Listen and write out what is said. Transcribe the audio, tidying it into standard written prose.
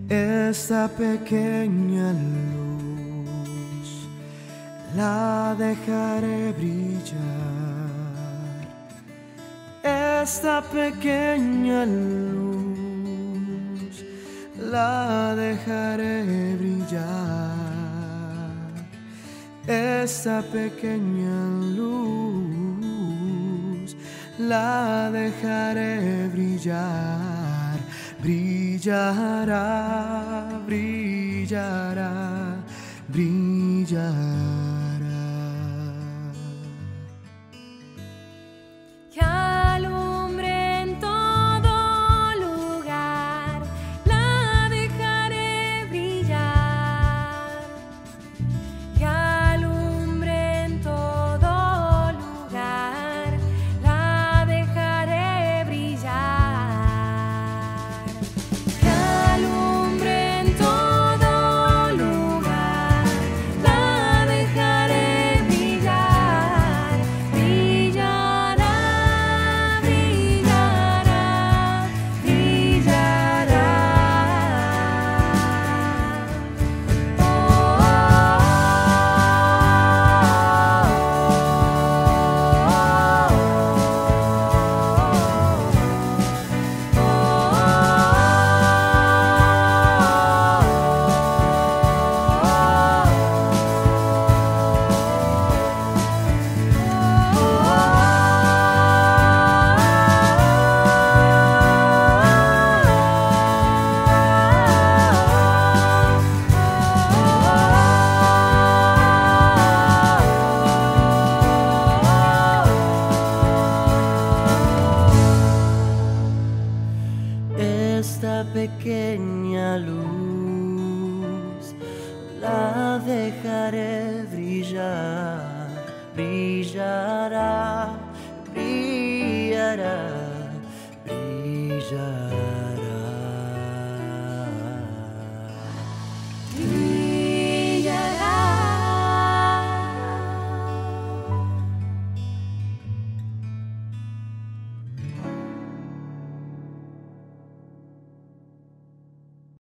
Esta pequeña luz la dejaré brillar. Esta pequeña luz la dejaré brillar. Esta pequeña luz la dejaré brillar. Brillará, brillará, brillará. Que alumbre en todo lugar, la dejaré brillar. Que alumbre en todo lugar, la dejaré brillar. Que alumbre en todo lugar, la dejaré brillar. Brillará, brillará, brillará. Esta pequeña luz la dejaré brillar. Brillará, brillará, brillará.